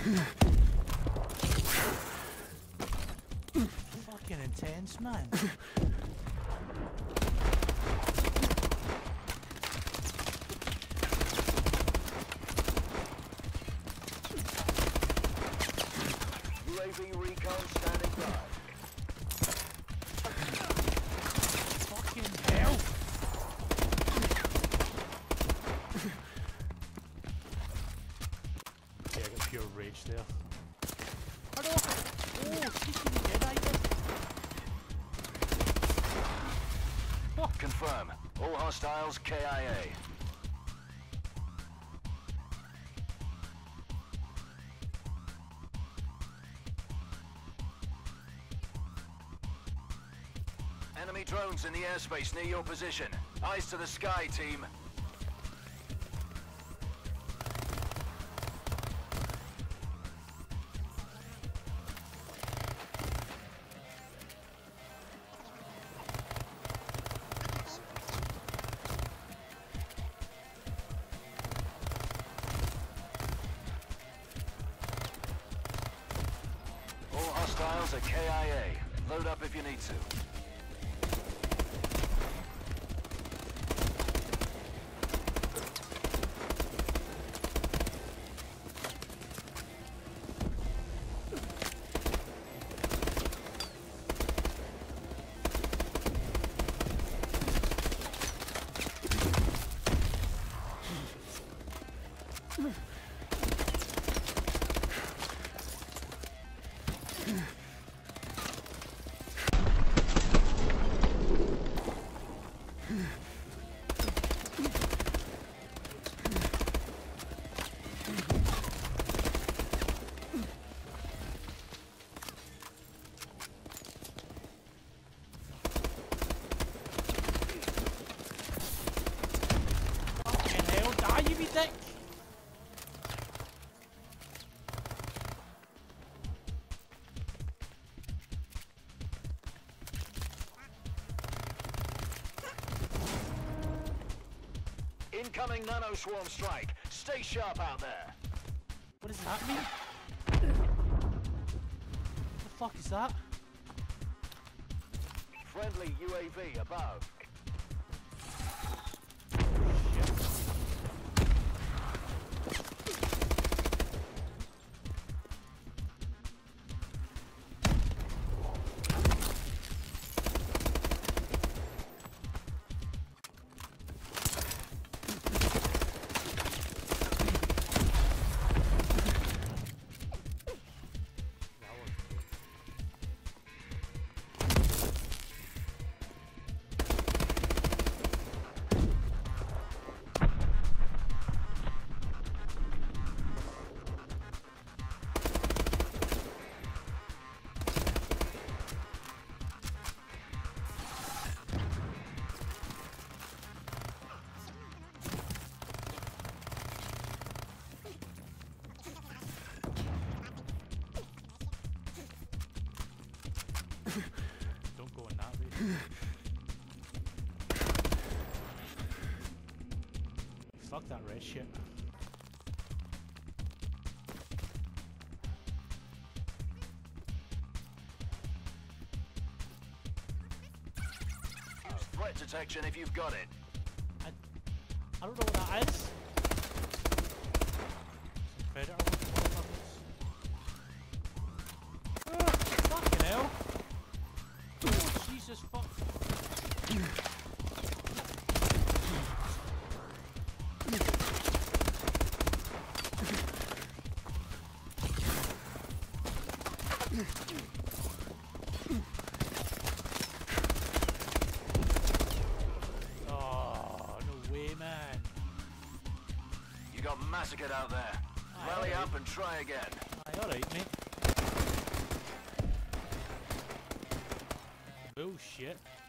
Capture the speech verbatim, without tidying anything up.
Fucking intense, man. U A V recon standing by. Fucking hell! Yeah, I got pure rage there. Oh, no. Oh, she's gonna get either. Fuck. Confirm. All hostiles K I A. Enemy drones in the airspace near your position. Eyes to the sky, team. All hostiles are K I A. Load up if you need to. Fucking hell, die you be dick! Incoming nano swarm strike. Stay sharp out there. What does that mean? What the fuck is that? Friendly U A V above. Don't go in that way. Fuck that red shit. Use threat detection if you've got it. I, I don't know what that is. Some predator motherfuckers. Ah, fucking hell. Oh, Jesus fuck. Oh, no way, man. You got massacred out there. Aye, Rally alright. up and try again. Aye, alright, mate. Bullshit.